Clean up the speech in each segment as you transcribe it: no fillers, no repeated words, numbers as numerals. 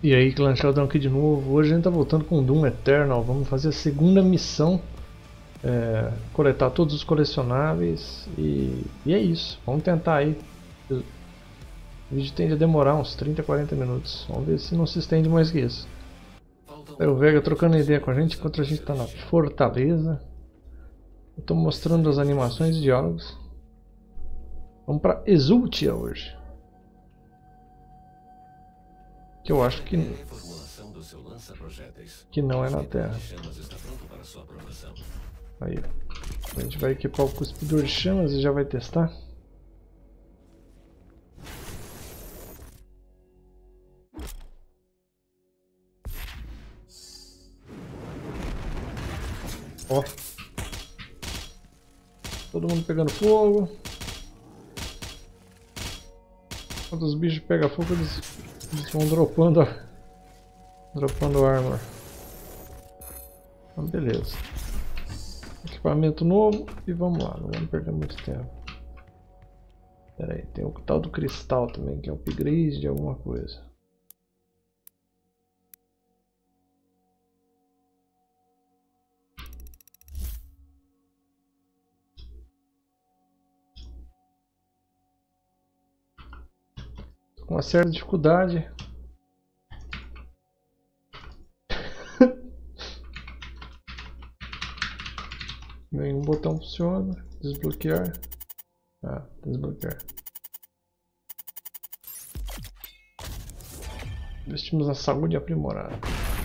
E aí, Clã Sheldon aqui de novo. Hoje a gente tá voltando com Doom Eternal. Vamos fazer a segunda missão. Coletar todos os colecionáveis. E é isso. Vamos tentar aí. O vídeo tende a demorar uns 30, 40 minutos. Vamos ver se não se estende mais que isso. Aí o Vega trocando ideia com a gente enquanto a gente tá na fortaleza. Eu tô mostrando as animações e diálogos. Vamos pra Exultia hoje. Que eu acho que não é na Terra. Aí, a gente vai equipar o cuspidor de chamas e já vai testar. Ó, todo mundo pegando fogo. Quando os bichos pegam fogo, eles vão dropando armor. Então, beleza. Equipamento novo e vamos lá, não vamos perder muito tempo. Pera aí, tem o tal do cristal também, que é upgrade de alguma coisa. Tô com uma certa dificuldade. Nenhum botão funciona. Desbloquear. Ah, desbloquear. Investimos na saúde aprimorada.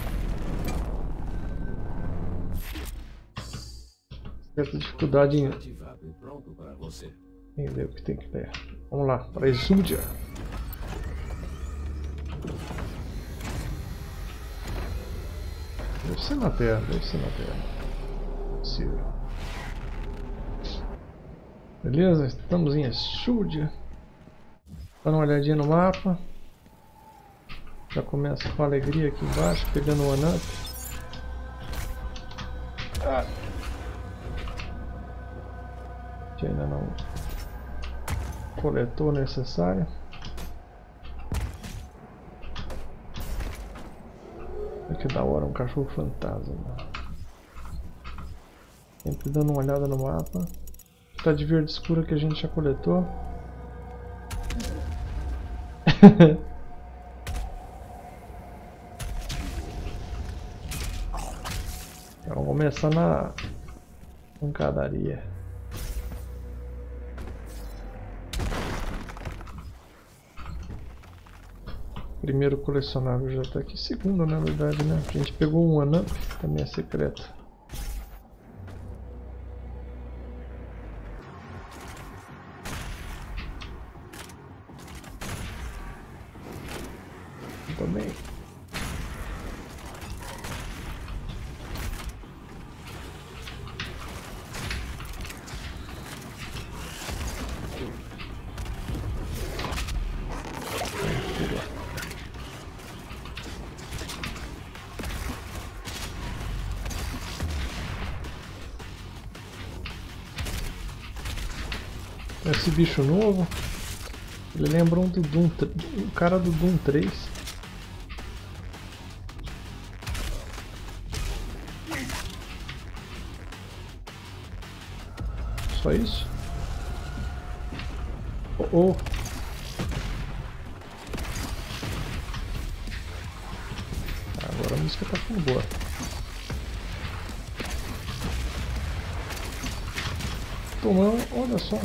Certa dificuldade em entender o que tem que ter. Vamos lá, para Exultia. Deve ser na Terra, deve ser na Terra. Possível. Beleza, estamos em Exultia. Dando uma olhadinha no mapa. Já começa com alegria aqui embaixo, pegando o one-up. Que ainda não coletou o necessário. Que da hora, um cachorro fantasma. Sempre dando uma olhada no mapa. Tá de verde escura que a gente já coletou. Vamos começar na pancadaria. Primeiro colecionável já está aqui. Segundo, na verdade, né? A gente pegou um one-up, também é secreto. Também. Esse bicho novo, ele lembra um do Doom, um cara do Doom 3. Só isso? Oh. Agora a música tá ficando boa. Tomando, olha só.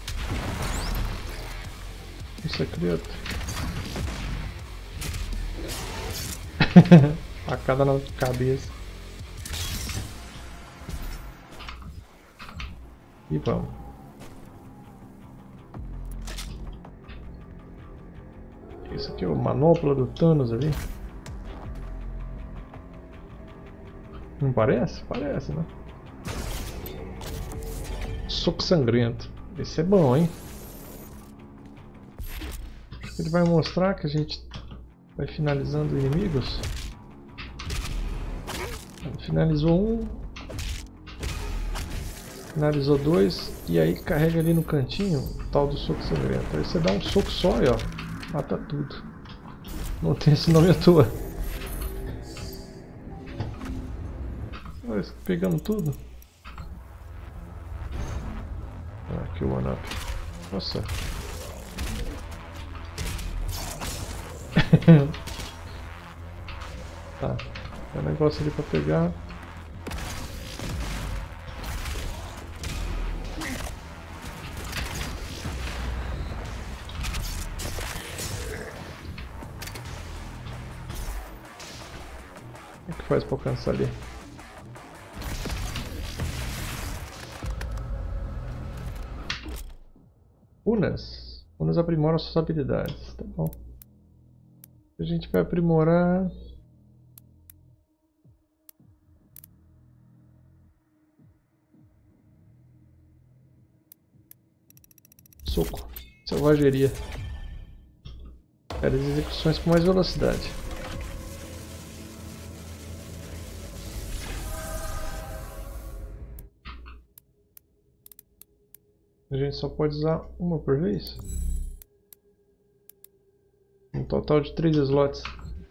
O secreto. Facada na cabeça. E vamos. Isso aqui é o manopla do Thanos ali. Não parece? Parece, né? Soco sangrento. Esse é bom, hein? Ele vai mostrar que a gente vai finalizando inimigos. Finalizou um. Finalizou dois. E aí carrega ali no cantinho o tal do soco sangrento. Aí você dá um soco só e ó, mata tudo. Não tem esse nome à toa. Nós pegamos tudo. Aqui o one-up. Nossa. Tá. Tem um negócio ali pra pegar. O que faz pra alcançar ali? Runas. Runas aprimoram suas habilidades. Tá bom. A gente vai aprimorar... Soco. Selvageria. Quero as execuções com mais velocidade. A gente só pode usar uma por vez? Um total de 3 slots.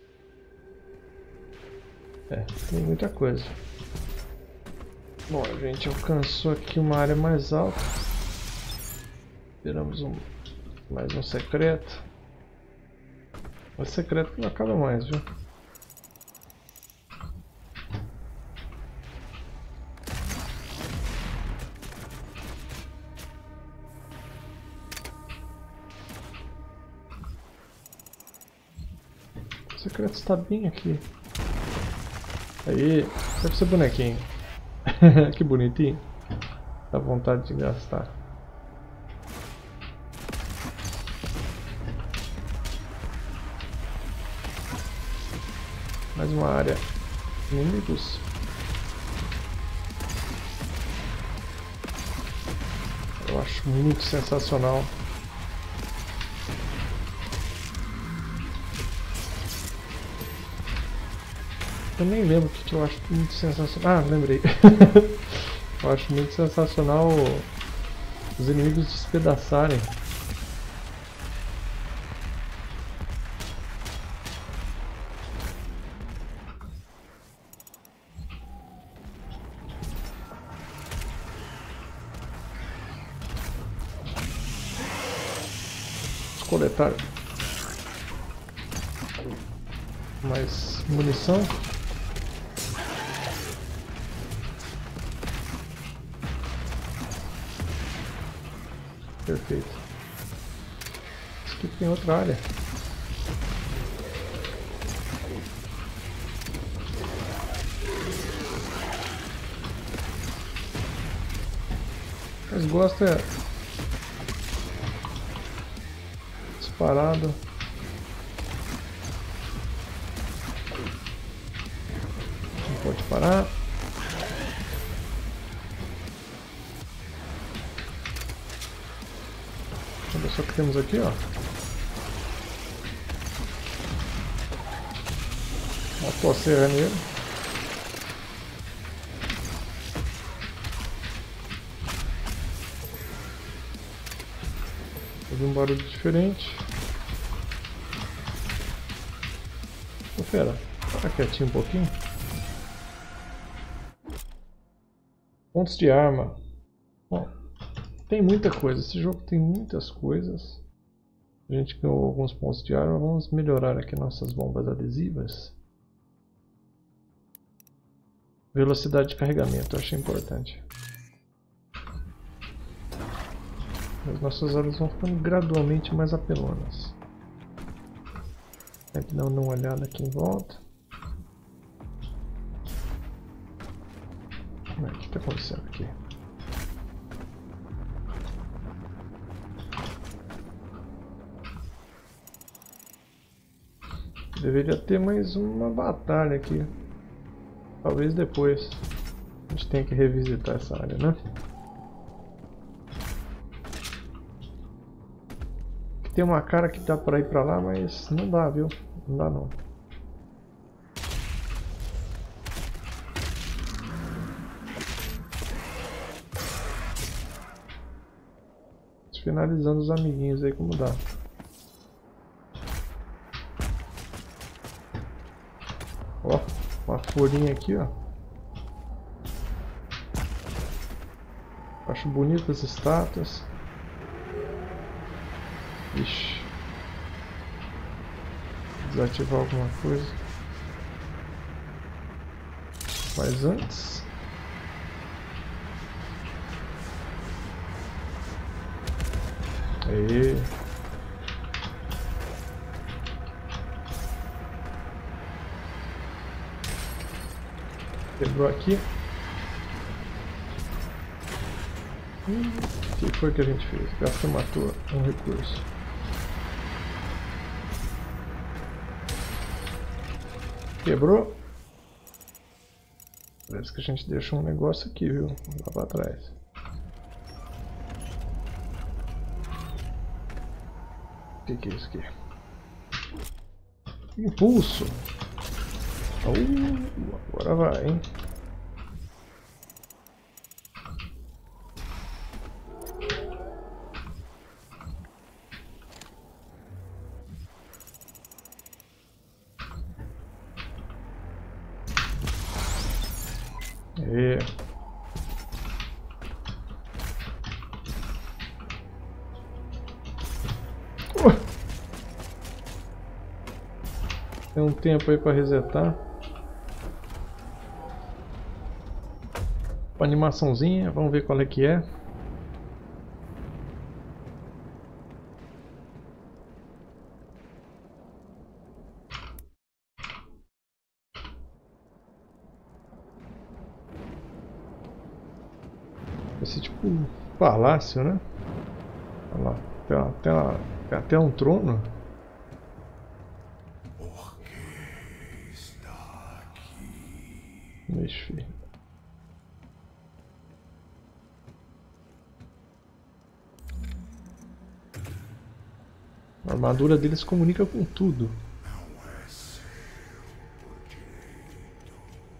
É, tem muita coisa. Bom, a gente alcançou aqui uma área mais alta. Tiramos mais um secreto. O secreto não acaba mais, viu? O secreto está bem aqui. Aí, deve ser bonequinho. Que bonitinho. Dá vontade de gastar. Mais uma área. Inimigos. Eu acho muito sensacional. Eu nem lembro o que eu acho muito sensacional. Ah, lembrei. Eu acho muito sensacional os inimigos despedaçarem. Vamos coletar mais munição. Perfeito. Aqui tem outra área. Mas gosto é disparado. Não pode parar. Olha só o que temos aqui, ó. Uma toceira nele. Ouvi um barulho diferente. Ô, fera, fica quietinho um pouquinho. Pontos de arma. Bom, tem muita coisa. Esse jogo tem muitas coisas. A gente ganhou alguns pontos de arma. Vamos melhorar aqui nossas bombas adesivas. Velocidade de carregamento, eu achei importante. As nossas armas vão ficando gradualmente mais apelonas. Aqui dá uma olhada aqui em volta. O que está acontecendo aqui? Deveria ter mais uma batalha aqui. Talvez depois. A gente tenha que revisitar essa área, né? Tem uma cara que dá pra ir pra lá, mas não dá, viu? Não dá não. Finalizando os amiguinhos aí como dá. Ó, uma folhinha aqui, ó. Acho bonitas as estátuas. Ixi. Desativar alguma coisa. Mas antes... Aí. Quebrou aqui. O que foi que a gente fez? Gastou, matou um recurso. Quebrou. Parece que a gente deixou um negócio aqui, viu? Lá pra trás. O que é isso aqui? Impulso! Agora vai, hein? Tem um tempo aí para resetar. Uma animaçãozinha, vamos ver qual é que é. Esse tipo um palácio, né? Olha lá, tem até um trono. Por que está aqui? Mexe. A armadura deles comunica com tudo. Não é seu direito.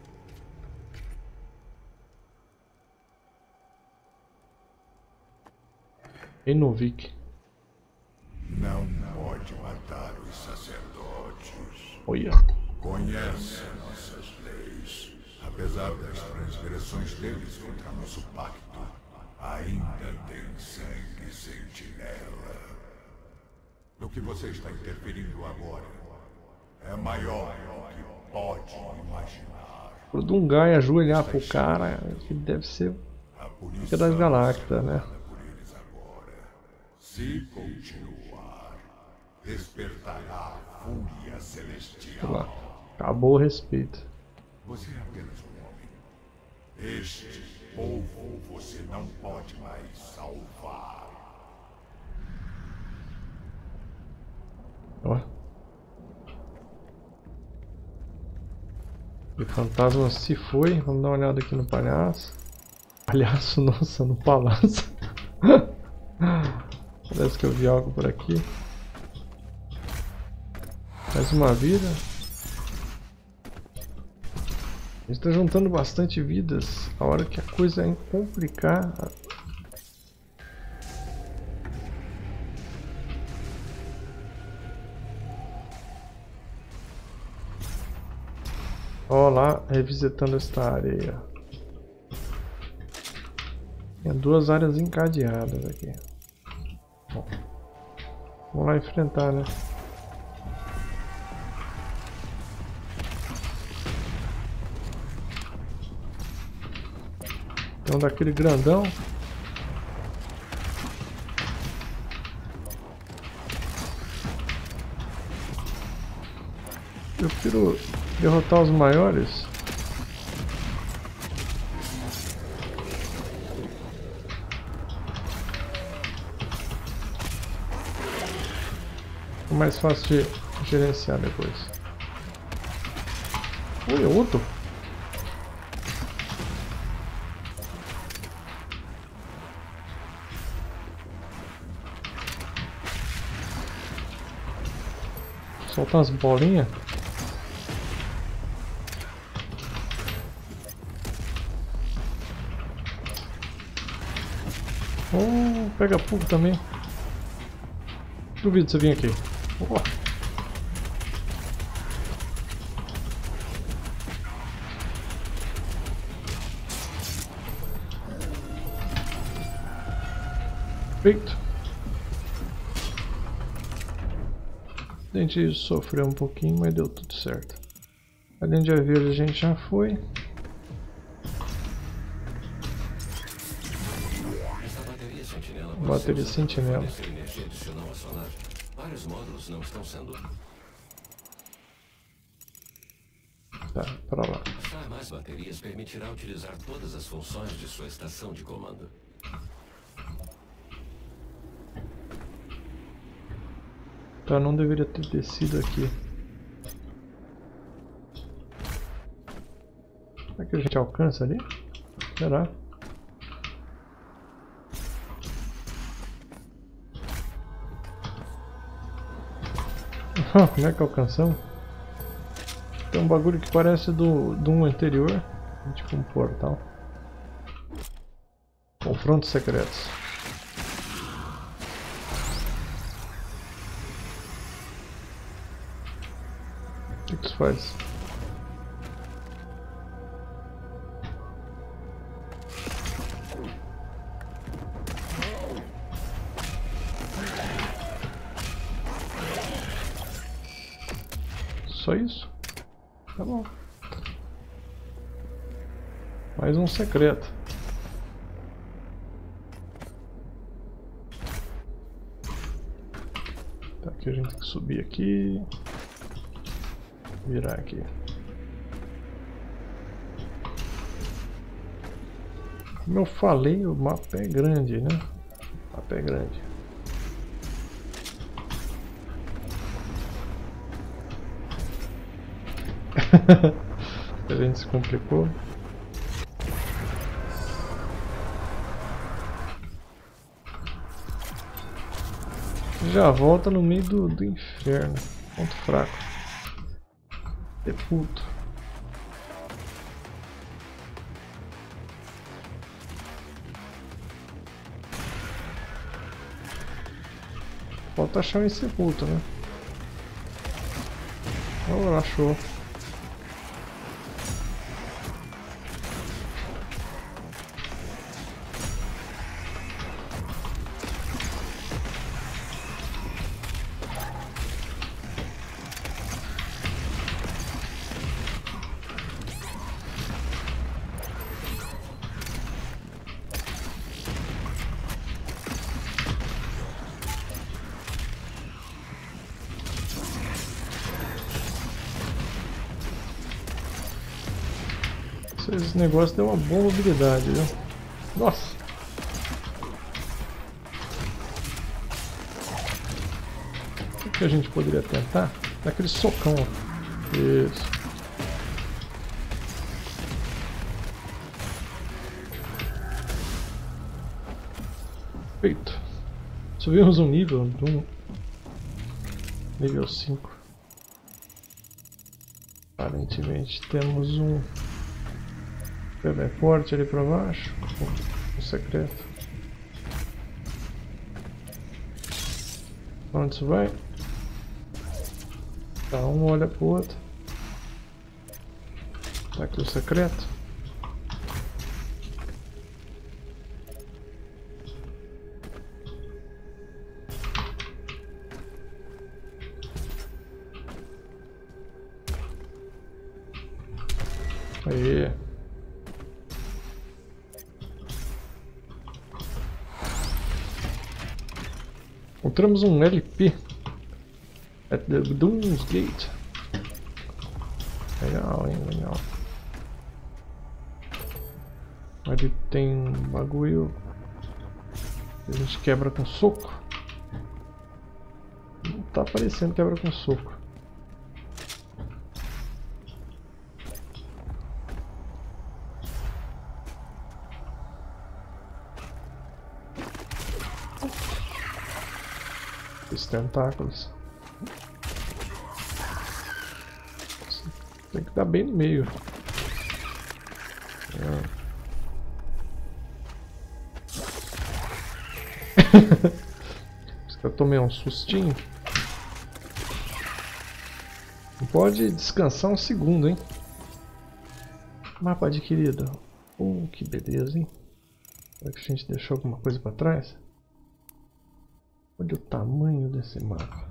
Enovik. Não pode matar os sacerdotes. Olha. Conhece nossas leis. Apesar das transgressões deles contra nosso pacto, ainda tem sangue sentinela. O que você está interferindo agora é maior do que pode imaginar. O Dungai ajoelhar pro cara, que deve ser A o punição das Galactas, né? por eles agora. Se continuar, despertará a fúria Olha celestial. lá. Acabou o respeito. Você é apenas um homem. Este povo você não pode mais salvar. Ó. O fantasma se foi. Vamos dar uma olhada aqui no palhaço. Palhaço, nossa, no palácio. Parece que eu vi algo por aqui. Mais uma vida. A gente está juntando bastante vidas. A hora que a coisa é complicar. Ó lá, revisitando esta área aí, ó. Tem duas áreas encadeadas aqui. Bom, vamos lá enfrentar, né? Tem um daquele grandão. Eu prefiro derrotar os maiores. É mais fácil de gerenciar depois. Oi, outro. Soltar umas bolinhas. Oh, pega fogo também. Duvido você vir aqui. Oh. Feito. A gente sofreu um pouquinho, mas deu tudo certo. A linha verde a gente já foi. Bateria sentinela. Vários módulos não estão sendo. Tá, pra lá. Usar mais baterias permitirá utilizar todas as funções de sua estação de comando. Tá, não deveria ter descido aqui. Será que a gente alcança ali? Será? Como é que alcançamos? Tem um bagulho que parece do um anterior. Tipo um portal. Confrontos secretos. O que isso faz? Só isso? Tá bom. Mais um secreto. Tá, aqui a gente tem que subir aqui. Virar aqui. Como eu falei, o mapa é grande, né? O mapa é grande. A gente se complicou. Já volta no meio do inferno. Ponto fraco. Deputo. Falta achar um sepulto, né? Oh, achou. Esse negócio deu uma boa mobilidade, viu? Nossa! O que a gente poderia tentar? Daquele socão. Isso. Feito. Subimos um nível do nível 5. Aparentemente temos um teleporte ali pra baixo. Um secreto. Onde isso vai? Tá, um olha pro outro. Tá aqui o secreto. Aí. Encontramos um LP at the Doom's Gate. Legal, hein? Legal. Ali tem um bagulho que a gente quebra com soco. Não tá aparecendo quebra com soco. Os tentáculos. Tem que dar bem no meio. Eu tomei um sustinho. Não pode descansar um segundo, hein? Mapa adquirido. Que beleza, hein? Será que a gente deixou alguma coisa pra trás? Olha o tamanho desse mapa.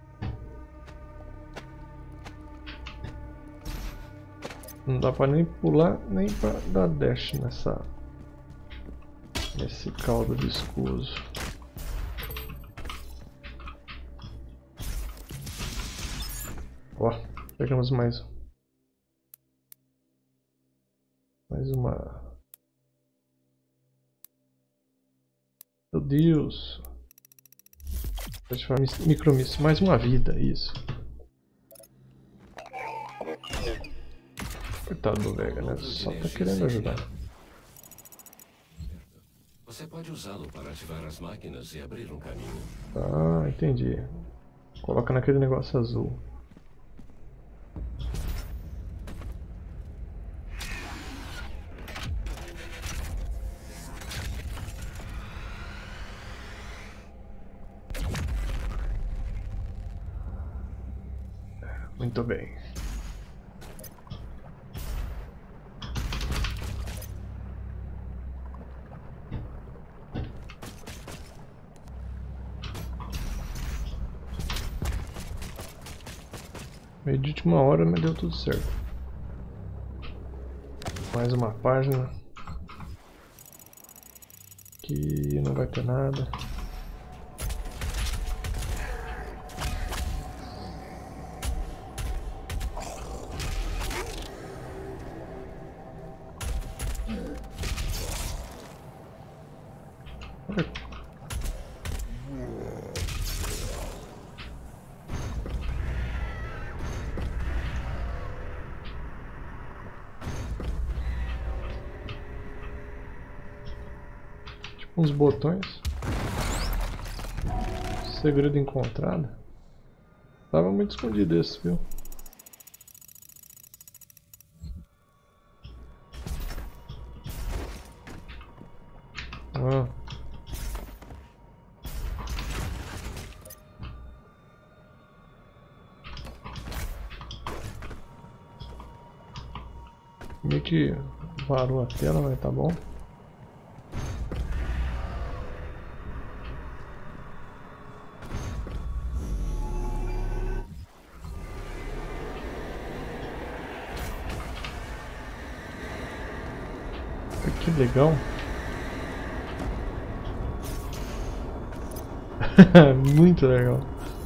Não dá pra nem pular, nem pra dar dash nesse caldo viscoso. Ó, pegamos mais uma. Meu Deus. Pode falar micromíssil, mais uma vida, isso. Coitado do Vega, né? Só tá querendo ajudar. Você pode usá-lo para ativar as máquinas e abrir um caminho. Ah, entendi. Coloca naquele negócio azul. Muito bem. Meio de última hora, mas deu tudo certo. Mais uma página. Que não vai ter nada. Uns botões. Segredo encontrado. Tava muito escondido esse, viu? Ah. Meio que varou a tela, mas tá bom. Que legal. Muito legal.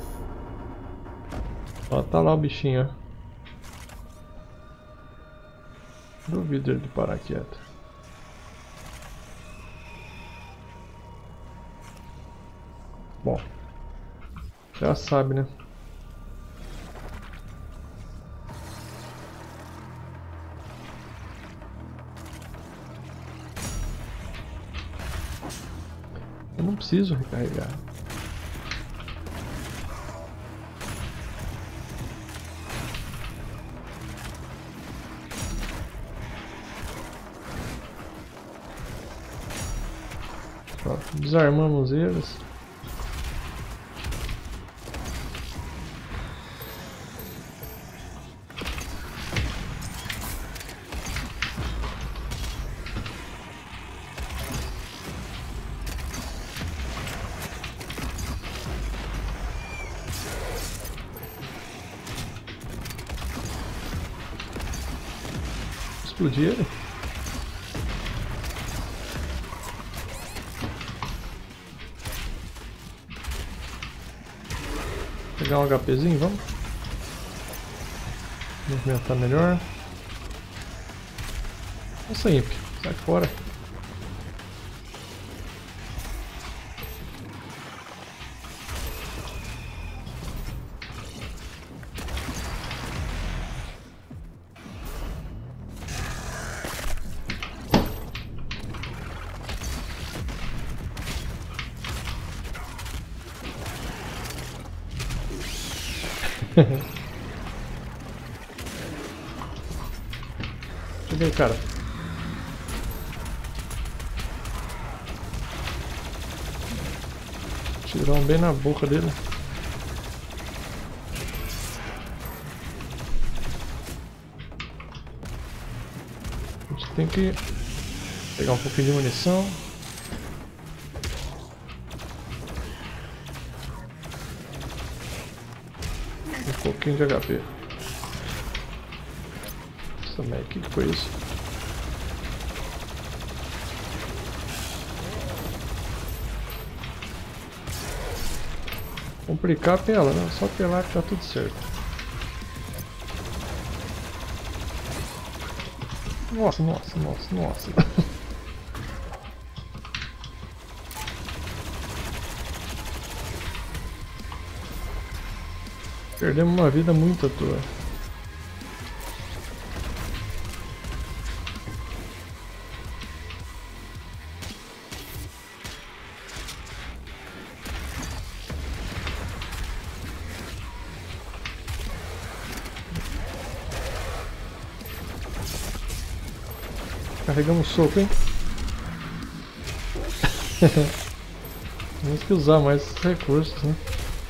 Ó, tá lá o bichinho, ó. Duvido ele parar quieto. Bom, já sabe, né? Eu não preciso recarregar. Ó, desarmamos eles. Explodir ele. Pegar um HPzinho, vamos. Movimentar melhor. Nossa, Imp, sai fora. Cheguei, cara. Tirou bem na boca dele. A gente tem que pegar um pouquinho de munição. pouquinho de HP. Nossa, mas o que foi isso? Complicar a pela, né? Só pelar que tá tudo certo. Nossa, nossa, nossa, nossa. Perdemos uma vida muito à toa. Carregamos soco, hein? Temos que usar mais esses recursos, né?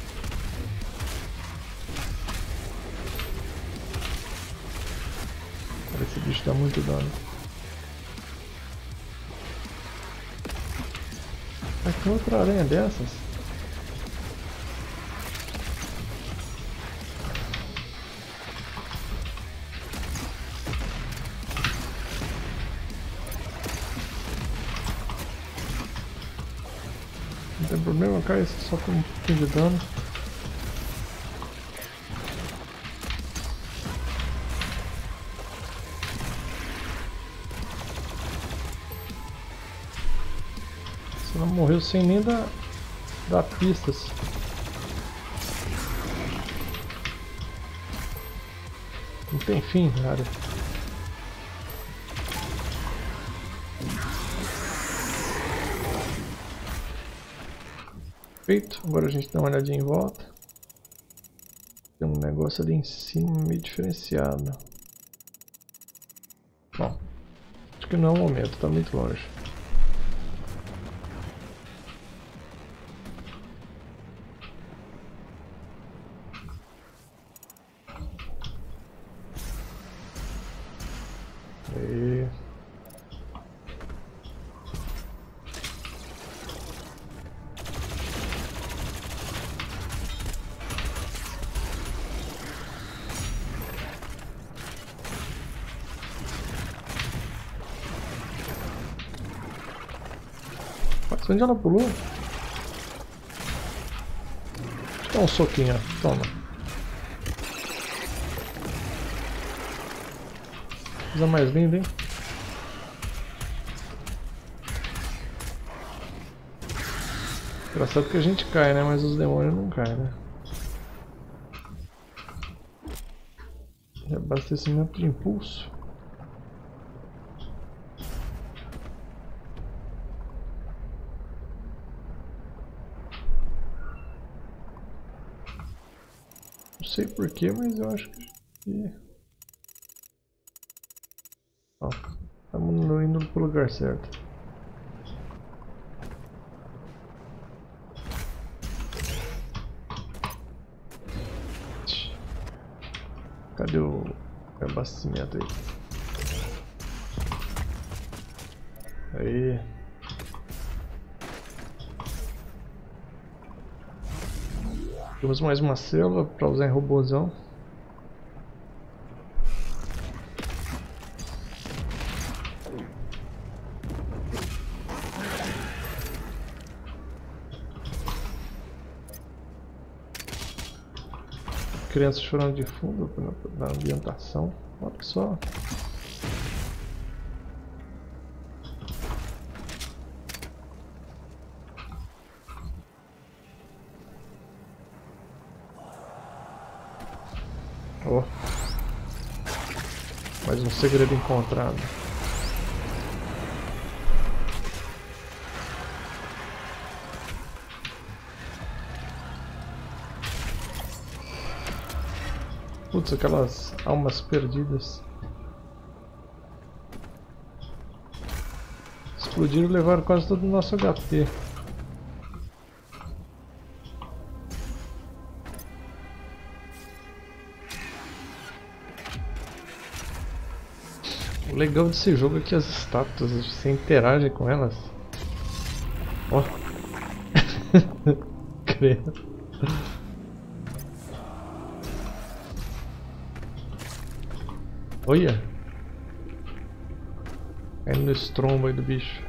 Esse bicho dá muito dano. Aqui outra aranha dessas. Não tem problema, cara, isso só com um pouquinho de dano. Você não morreu sem nem dar pistas. Não tem fim, cara. Feito, agora a gente dá uma olhadinha em volta. Tem um negócio ali em cima meio diferenciado. Bom, acho que não é o momento, está muito longe. Aí. Onde ela pulou? Deixa eu dar um soquinho, ó. Toma. Coisa mais linda, hein? Engraçado que a gente cai, né? Mas os demônios não caem, né? Abastecimento de impulso. Não sei porquê, mas eu acho que... Ó, estamos indo pro lugar certo. Cadê o abastecimento aí? Aí. Temos mais uma célula para usar em robôzão. Crianças chorando de fundo na ambientação. Olha só. Oh. Mais um segredo encontrado. Putz, aquelas almas perdidas. Explodiram e levaram quase todo o nosso HP. O legal desse jogo é que as estátuas, você interage com elas. Ó. Credo. Olha! Caindo no estrombo aí do bicho.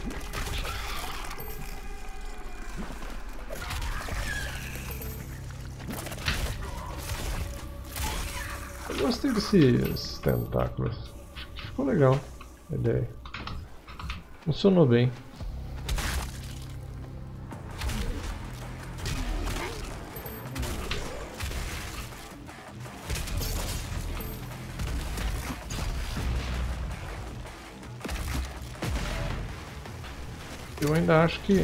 Eu gostei desses tentáculos. Ficou legal a ideia. Funcionou bem. Eu ainda acho que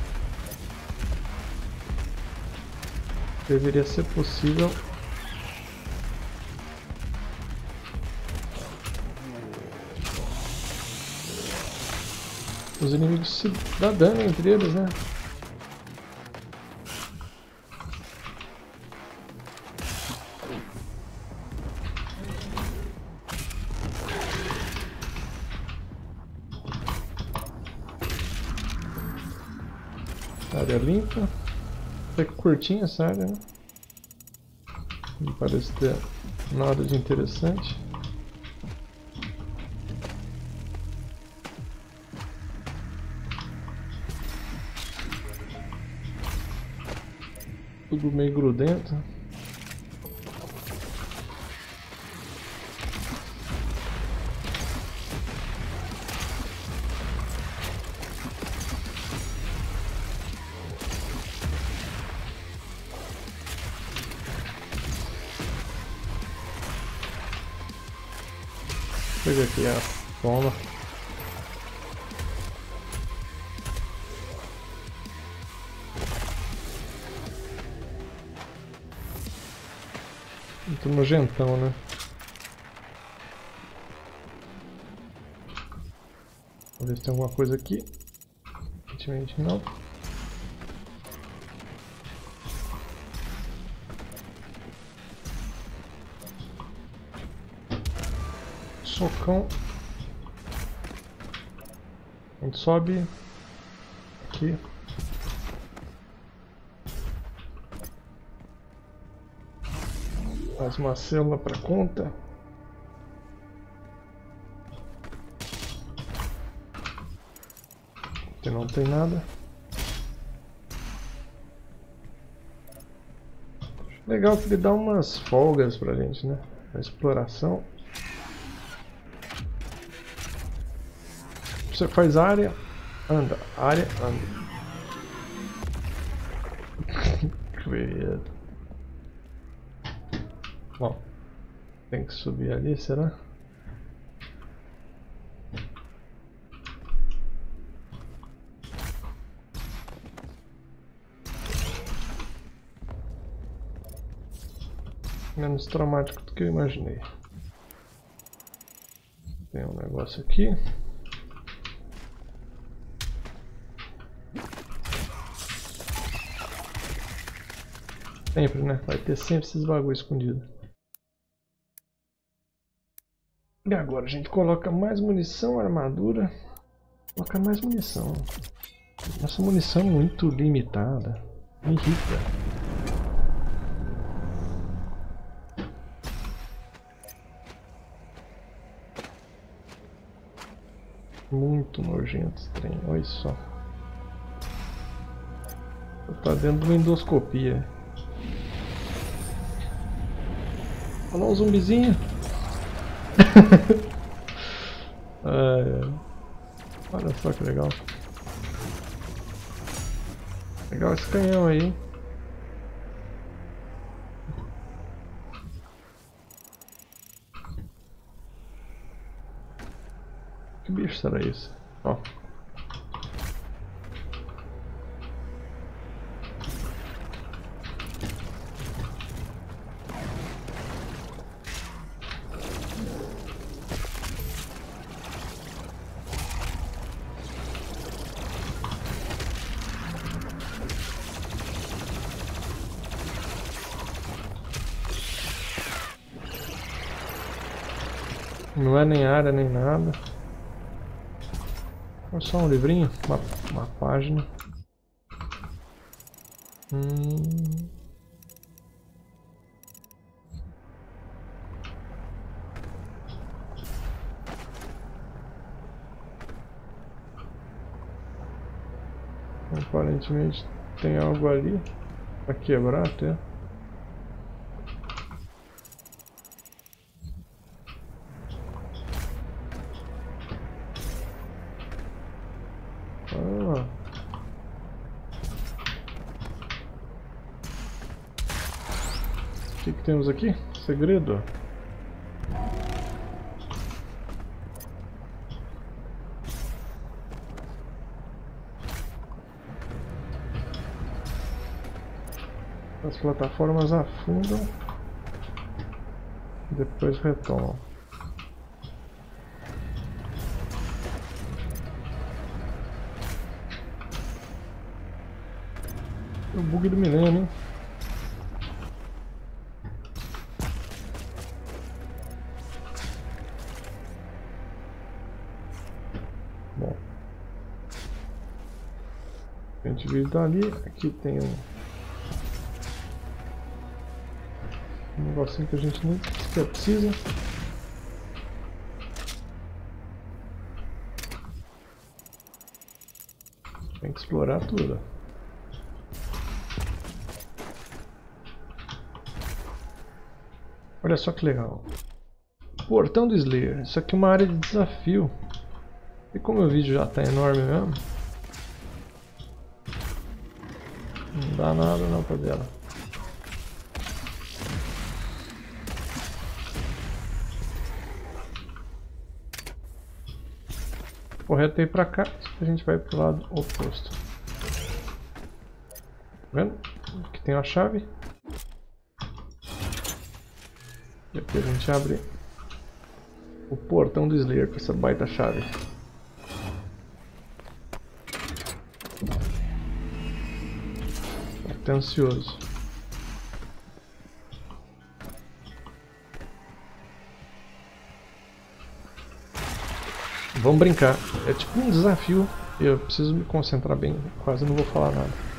deveria ser possível os inimigos se dar dano entre eles, né? Área limpa. Até que curtinha essa área, né? Não parece ter nada de interessante. Tudo meio grudento. Pega aqui a toma. Muito nojentão, né? Vamos ver se tem alguma coisa aqui. Aparentemente não. Socão. A gente sobe aqui. Mais uma célula para conta. Aqui não tem nada. Legal que ele dá umas folgas pra gente, né? A exploração. Você faz área, anda, área, anda. Credo. Bom, tem que subir ali, será? Menos traumático do que eu imaginei. Tem um negócio aqui. Sempre, né? Vai ter sempre esses bagulho escondido. E agora a gente coloca mais munição, armadura. Coloca mais munição. Nossa munição é muito limitada. Me irrita. Muito nojento esse trem, olha só. Tá dentro de uma endoscopia. Olha lá um zumbizinho. Olha só que legal. Legal esse canhão aí. Que bicho será isso? Ó. Não é nem área nem nada. É só um livrinho, uma página. Aparentemente tem algo ali pra quebrar até. Ah. O que temos aqui? Segredo. As plataformas afundam, depois retomam. O bug do milênio, hein? Bom, a gente viu dali. Aqui tem um negocinho que a gente nem sequer precisa. Tem que explorar tudo. Olha só que legal. Portão do Slayer. Isso aqui é uma área de desafio. E como o vídeo já está enorme mesmo, não dá nada não pra dela. Correto aí pra cá, a gente vai pro lado oposto. Tá vendo? Aqui tem a chave. E aqui a gente abre o portão do Slayer com essa baita chave. Tô até ansioso. Vamos brincar. É tipo um desafio. Eu preciso me concentrar bem. Quase não vou falar nada.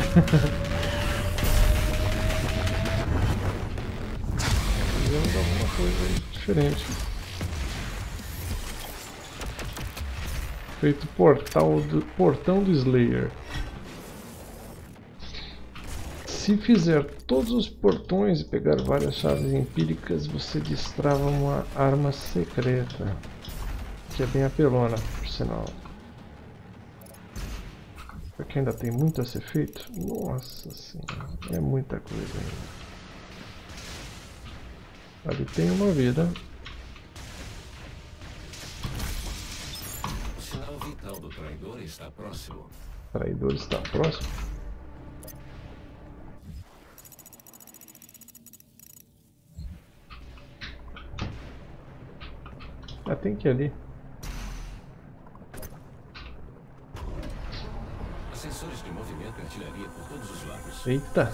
Fizemos alguma coisa aí diferente. Feito portão do Slayer. Se fizer todos os portões e pegar várias chaves empíricas, você destrava uma arma secreta. Que é bem apelona, por sinal. Aqui ainda tem muito a ser feito. Nossa senhora, é muita coisa ainda. Ali tem uma vida. O sinal vital do traidor está próximo. O traidor está próximo. Ah, tem que ir ali. Sensores de movimento e artilharia por todos os lados. Eita!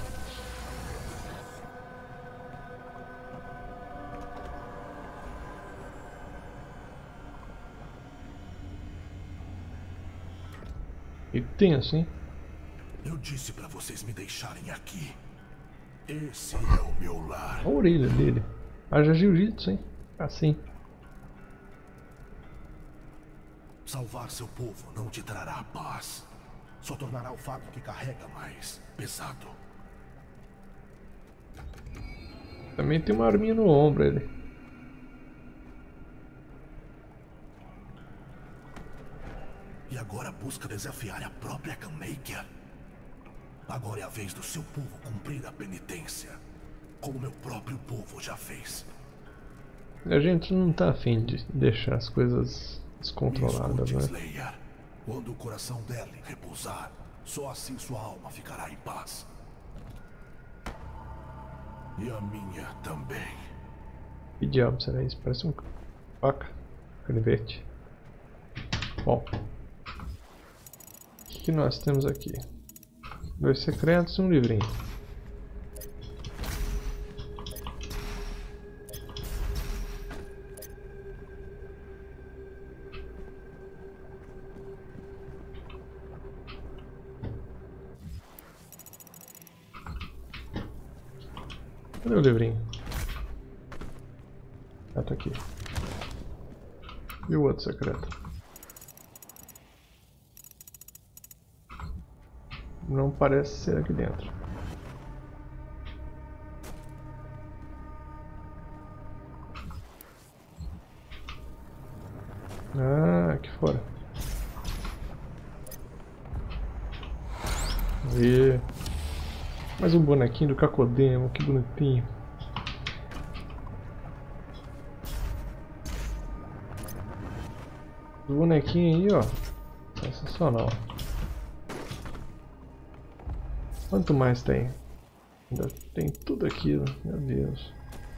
E tem assim. Eu disse pra vocês me deixarem aqui. Esse é o meu lar. A orelha dele. Haja jiu-jitsu, hein? Assim. Salvar seu povo não te trará paz. Só tornará o fardo que carrega mais pesado. Também tem uma arminha no ombro ele. E agora busca desafiar a própria Khanmaker. Agora é a vez do seu povo cumprir a penitência, como meu próprio povo já fez. A gente não tá afim de deixar as coisas descontroladas, Escute, né? Slayer. Quando o coração dela repousar, só assim sua alma ficará em paz. E a minha também. Que diabo será isso? Parece um faca. Canivete. Bom. O que nós temos aqui? 2 secretos e um livrinho. Cadê o livrinho? Ah, tá aqui. E o outro secreto? Não parece ser aqui dentro. Ah, aqui fora. E mais um bonequinho do Cacodemo, que bonitinho. O bonequinho aí, ó, sensacional. Quanto mais tem? Ainda tem tudo aquilo, meu Deus.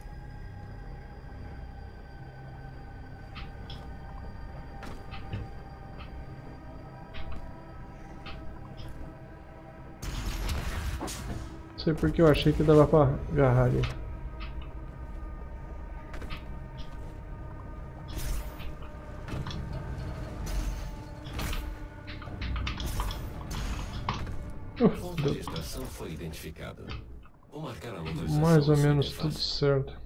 Não sei porque eu achei que dava pra agarrar ali. O ponto de extração foi identificado. Vou marcar a localização. Mais ou menos sem tudo desfase. certo.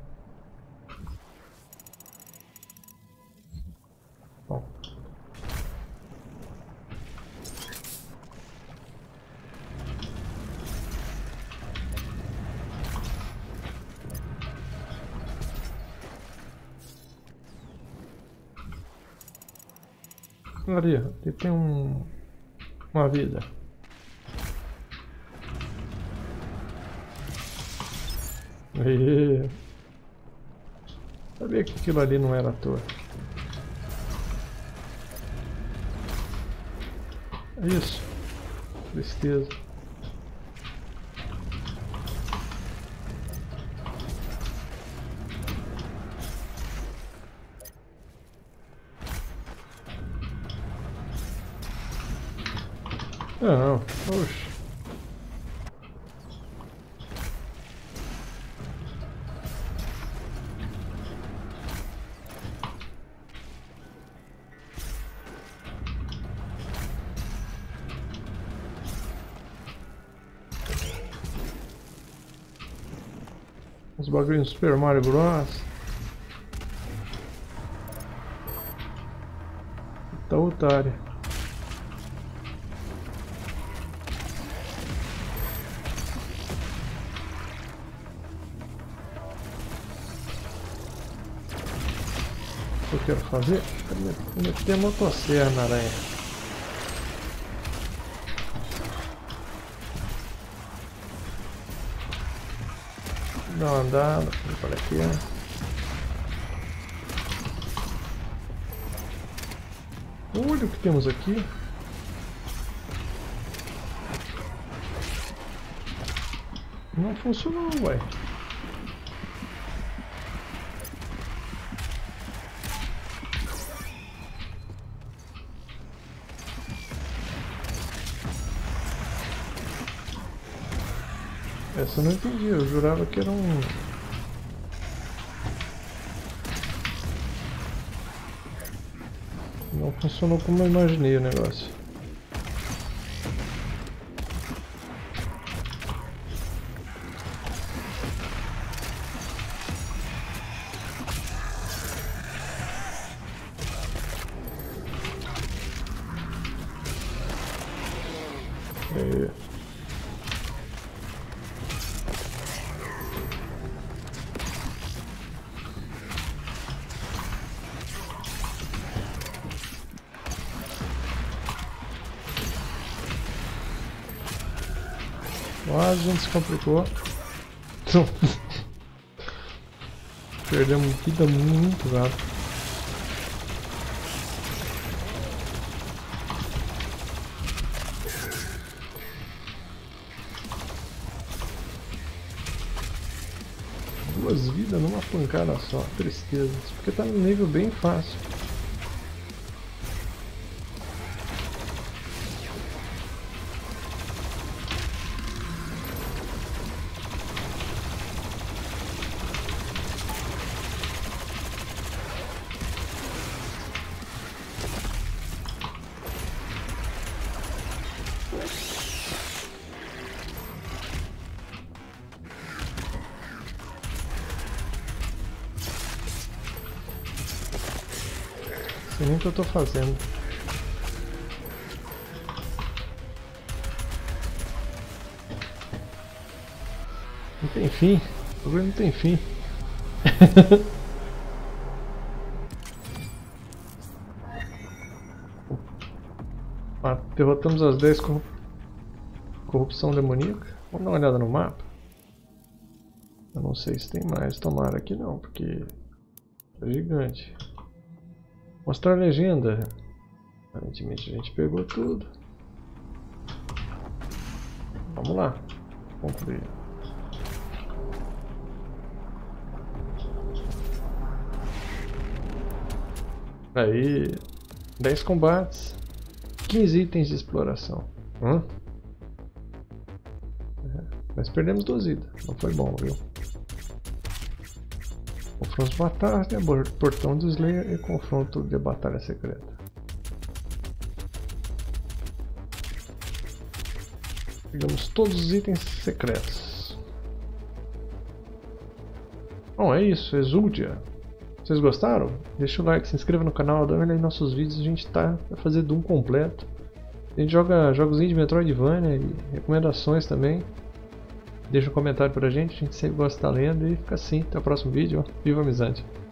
Bom. Ali, aqui tem uma vida. Aê. Sabia que aquilo ali não era à toa. É isso. Tristeza. Não, oxe. Uns bagulhos Super Mario Bros. Tá otário. O que eu quero fazer? Quero meter a motosserra na aranha. Dá uma andada, por aqui. Olha o que temos aqui. Não funcionou, ué. Essa eu não entendi, eu jurava que era um... Não funcionou como eu imaginei o negócio. Quase a gente se complicou. Perdemos vida muito rápido. Duas vidas numa pancada só, tristeza. Porque tá no nível bem fácil. Não sei nem o que eu tô fazendo. Não tem fim. O problema não tem fim. Derrotamos as 10 corrupção demoníaca. Vamos dar uma olhada no mapa. Eu não sei se tem mais. Tomara que não, porque é gigante. Mostrar a legenda. Aparentemente a gente pegou tudo. Vamos lá. Concluir. Aí, 10 combates, 15 itens de exploração. Mas perdemos 2 vidas, não foi bom, viu? Confronto de batalha, portão do Slayer e confronto de batalha secreta. Pegamos todos os itens secretos. Bom, é isso, Exultia. Vocês gostaram? Deixa o like, se inscreva no canal, dá uma olhada em nossos vídeos, a gente tá a fazer Doom completo. A gente joga jogos de Metroidvania e recomendações também. Deixa um comentário pra gente, a gente sempre gosta de estar lendo e fica assim. Até o próximo vídeo, viva a amizade!